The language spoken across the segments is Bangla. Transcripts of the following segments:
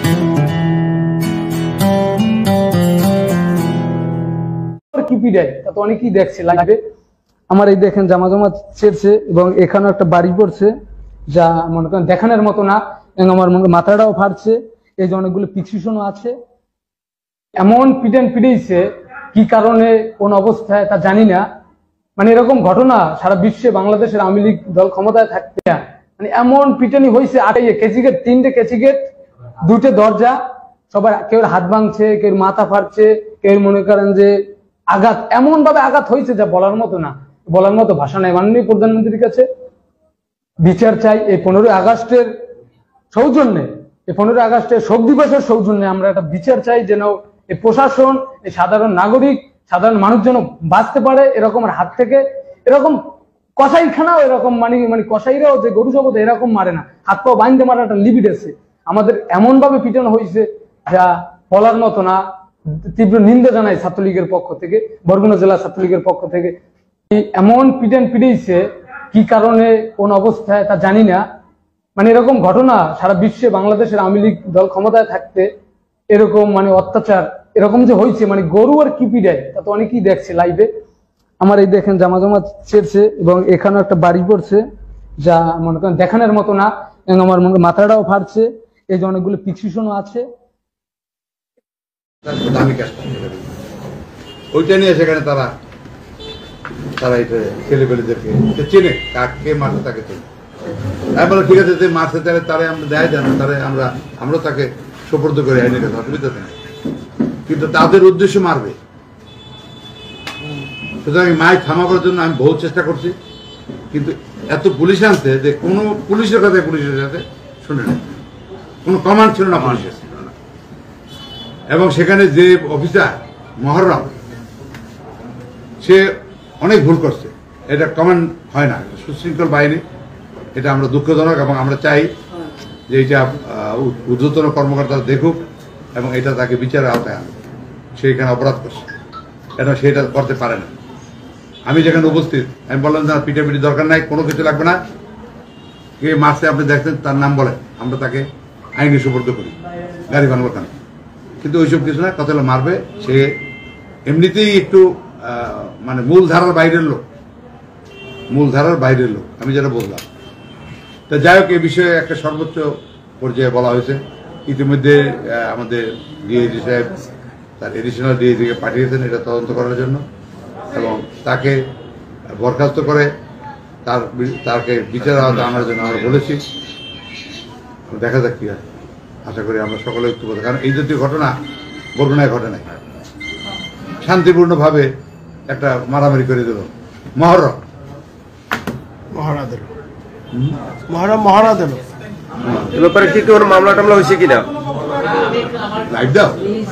কি পিড়াই তা তো অনেকেই দেখছে লাইভে। আমার এই দেখেন জামা জামা ছেড়ছে এবং এখানেও একটা বাড়ি পড়ছে, যা মনে করেন দেখানোর মতো না, এবং আমার মাথাটাও ফাটছে, এই যে অনেকগুলো পিকশনও আছে। এমন পিড়েইছে, কি কারণে কোন অবস্থায় তা জানি না। মানে এরকম ঘটনা সারা বিশ্বে বাংলাদেশের আওয়ামী লীগ দল ক্ষমতায় থাকতে মানে এমন পিটানি হয়েছে। 8 কেজি গেট, 3টে কেজি গেট, 2টে দরজা, সবার কেউ হাত ভাঙছে, কেউ মাথা ফাটছে, কেউ মনে করেন যে আঘাত, এমন ভাবে আঘাত হয়েছে যা বলার মতো না, বলার মতো ভাষা নাই। মাননীয় প্রধানমন্ত্রীর কাছে বিচার চাই। এই 15ই আগস্টের সৌজন্যে, এই 15ই আগস্টের শোক দিবসের সৌজন্যে আমরা একটা বিচার চাই, যেন এই প্রশাসন, এই সাধারণ নাগরিক, সাধারণ মানুষ যেন বাঁচতে পারে এরকম হাত থেকে। এরকম কসাইখানাও এরকম মানে কসাইরাও যে গরু জগৎ এরকম মারে না, হাত পা বাইন্ধে মারা একটা লিমিট আছে। আমাদের এমন ভাবে পিটানো হয়েছে যা বলার মতো না। তীব্র নিন্দা জানাই ছাত্রলীগের পক্ষ থেকে, বরগুনা জেলা ছাত্রলীগের পক্ষ থেকে। এমন পিড়েইছে, কি কারণে কোন অবস্থায় তা জানি না। মানে এরকম ঘটনা সারা বিশ্বে বাংলাদেশের আওয়ামী লীগ দল ক্ষমতায় থাকতে এরকম মানে অত্যাচার এরকম যে হয়েছে, মানে গরু আর কি পিড়াই তা তো অনেকেই দেখছে লাইভে। আমার এই দেখেন জামা জামা ছেড়ছে এবং এখানেও একটা বাড়ি পড়ছে, যা মনে করেন দেখানোর মতো না, এবং আমার মাথাটাও ফাটছে, এই যে অনেকগুলো পিকশনও আছে। ওইটা নিয়ে সেখানে তারা ছেলেপেলেদেরকে চেনে, কাকে মারছে তাকে চেনে। আমি বলো ঠিক আছে, যে মারছে তারে আমরা দেয় জানো, তারে আমরা তাকে সোপর্দ করে আইনের কাছে, অসুবিধা নেই, কিন্তু তাদের উদ্দেশ্য মারবে। সুতরাং মাইক থামাবার জন্য আমি বহু চেষ্টা করছি, কিন্তু এত পুলিশ আনছে যে কোনো পুলিশের কথা পুলিশের সাথে শুনে না, কোনো কমান্ড ছিল না পুলিশের। এবং সেখানে যে অফিসার মহরম, সে অনেক ভুল করছে, এটা কমেন্ট হয় না, সুশৃঙ্খল বাহিনী, এটা আমরা দুঃখজনক। এবং আমরা চাই যে এটা ঊর্ধ্বতন কর্মকর্তারা দেখুক এবং এটা তাকে বিচারের আওতায় আনুক। সে এখানে অপরাধ করছে, এটা সেটা করতে পারে না। আমি যেখানে উপস্থিত, আমি বললাম যে পিটাপিটি দরকার নাই, কোনো কিছু লাগবে না, কে মারছে আপনি দেখছেন তার নাম বলে, আমরা তাকে আইনি সুপর্দ করি, গাড়ি বানাবো কেন। কিন্তু ওইসব কিছু না, কত মারবে, সে এমনিতেই একটু মানে মূলধারার বাইরের লোক, আমি যেটা বললাম। তা যাই হোক, এই বিষয়ে একটা সর্বোচ্চ পর্যায়ে বলা হয়েছে। ইতিমধ্যে আমাদের ডিআইজি সাহেব তার এডিশনাল ডিআইজিকে পাঠিয়েছেন এটা তদন্ত করার জন্য, এবং তাকে বরখাস্ত করে তাকে বিচারের আওতায় আনার জন্য আমরা বলেছি। দেখা যাক কি হয়, আশা করি আমরা সকলে ঐক্যবদ্ধ। কারণ এই জাতীয় ঘটনা বরগুনায় ঘটে নাই। শান্তিপূর্ণভাবে একটা মারামারি করে দিল, মহরম দিল। এ ব্যাপারে কি কোনো মামলা টামলা হয়েছে কিনা? লাইভ দাও।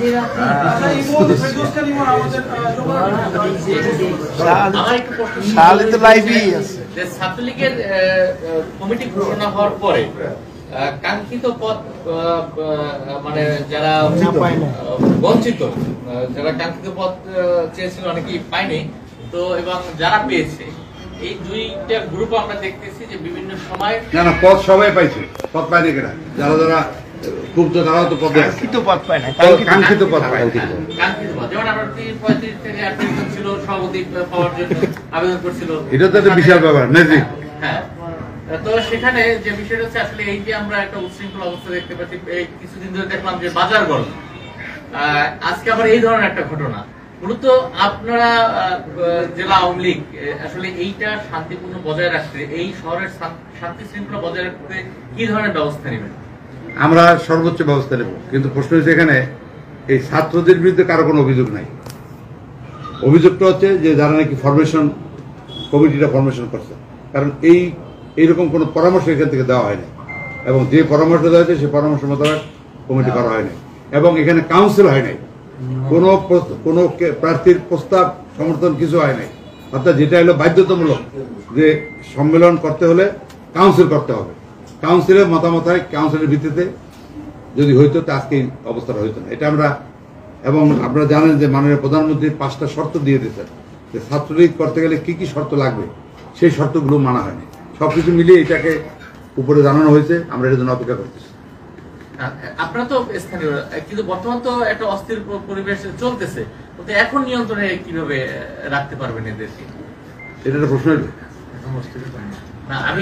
ছাত্রলীগের কমিটি ঘোষণা হওয়ার পরে কাঙ্ক্ষিত পদ মানে যারা বঞ্চিত, যারা কাঙ্ক্ষিত পদ চেয়েছিল অনেকেই পায়নি, তো এবং যারা পেয়েছে, এই দুইটা গ্রুপ আমরা দেখতেছি যে বিভিন্ন সময় না পদ সবাই পাইছে, পদ পায়নি কেনা, যারা খুব তো তারাও তো পদে কাঙ্ক্ষিত পদ পায় না, কাঙ্ক্ষিত পদ পায়। যেমন আমরা 35 থেকে 38 জন ছিল সভাপতি পাওয়ার জন্য আবেদন করছিল, এটা তো একটা বিশাল ব্যাপার। হ্যাঁ, তো সেখানে যে বিষয়টা হচ্ছে আসলে এই যে আমরা একটা উচ্ছৃঙ্খল অবস্থা দেখতে পাচ্ছি, কিছুদিন ধরে দেখলাম যে বাজার গরম, আজকে আবার এই ধরনের একটা ঘটনা। মূলত আপনারা জেলা আওয়ামী লীগ আসলে এইটা শান্তিপূর্ণ বজায় রাখতে, এই শহরের শান্তি শৃঙ্খলা বজায় রাখতে কি ধরনের ব্যবস্থা নেবেন? আমরা সর্বোচ্চ ব্যবস্থা নেব, কিন্তু প্রশ্ন হচ্ছে এখানে এই ছাত্রদের বিরুদ্ধে কারো কোনো অভিযোগ নাই। অভিযোগটা হচ্ছে যে যারা নাকি কমিটিটা ফরমেশন করছে, কারণ এইরকম কোনো পরামর্শ এখান থেকে দেওয়া হয়নি, এবং যে পরামর্শ দেওয়া হয়েছে সেই পরামর্শ মোতাবেক কমিটি করা হয়নি, এবং এখানে কাউন্সিল হয় নাই, কোনো প্রার্থীর প্রস্তাব সমর্থন কিছু হয় নাই। অর্থাৎ যেটা হলো বাধ্যতামূলক যে সম্মেলন করতে হলে কাউন্সিল করতে হবে, কাউন্সিলের মতামত হয়, কাউন্সিলের ভিত্তিতে যদি হইতো তা আজকে অবস্থাটা হইতো না। এটা আমরা, এবং আপনারা জানেন যে মাননীয় প্রধানমন্ত্রী 5টা শর্ত দিয়ে দিয়েছেন যে ছাত্রলীগ করতে গেলে কি কি শর্ত লাগবে, সেই শর্তগুলো মানা হয়নি। সবকিছু মিলিয়ে এটাকে উপরে জানানো হয়েছে, আমরা এটার জন্য অপেক্ষা করতেছি। আপনারা তো স্থানীয়, কিন্তু বর্তমান তো একটা অস্থির পরিবেশ চলতেছে, তো এখন নিয়ন্ত্রণে কিভাবে রাখতে পারবেন এদেরকে? এটা একটা প্রশ্ন হইলো। না, আমি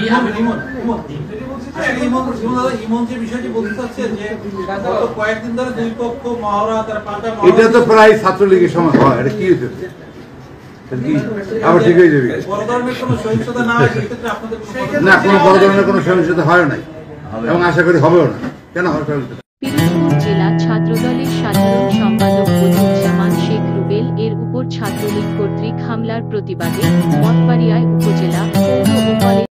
ইমন যে বিষয়টি বলতে চাচ্ছে যে গত কয়েকদিন ধরে দুই পক্ষ মহড়া তার পাল্টা এটা তো প্রায় ছাত্রলীগের সময় হয়, এটা কি হইতেছে? এটা কি আবার ঠিক হয়ে যাবে? বড় ধরনের কোনো সহিংসতা না হয় সেক্ষেত্রে আপনাদের কোনো না, কোনো বড় ধরনের কোনো সহিংসতা হয় নাই এবং আশা করি হবেও না। কেন হবে? পিরোজপুর জেলা ছাত্রদলের সাধারণ সম্পাদক বদিউজ্জামান শেখ রুবেল এর উপর ছাত্রলীগ কর্তৃক হামলার প্রতিবাদে মঠবাড়িয়ায় উপজেলা পৌর ও কলেজ